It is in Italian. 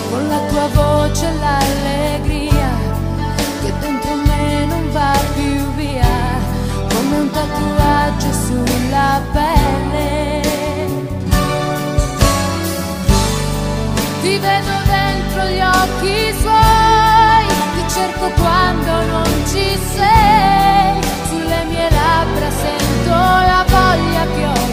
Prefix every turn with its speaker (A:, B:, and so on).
A: con la tua voce e l'allegria che dentro me non va più via, come un tatuaggio sulla pelle. Ti vedo dentro gli occhi suoi, ti cerco quando non ci sei, sulle mie labbra sento la voglia che ho